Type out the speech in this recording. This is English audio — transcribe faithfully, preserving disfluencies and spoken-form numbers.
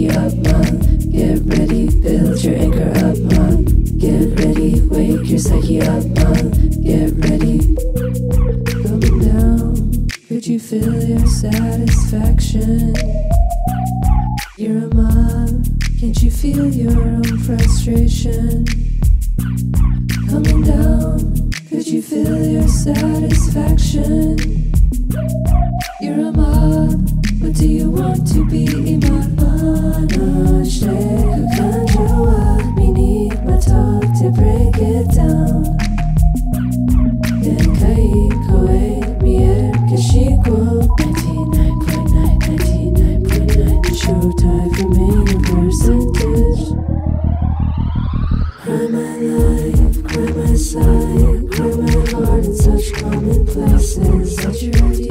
psyche up, man. Get ready, build your anchor up, man. Get ready, wake your psyche up, man. Get ready. Coming down, could you feel your satisfaction? You're a mob, can't you feel your own frustration? Coming down, could you feel your satisfaction? You're a mob, what do you want to be? Imanashte kukanjua, mini matok to break it down. Denkai koe mier kishiko. ninety-nine point nine, ninety-nine point nine, showtime from percentage. Cry my life, cry my side, cry my heart in such common places. Such your idea.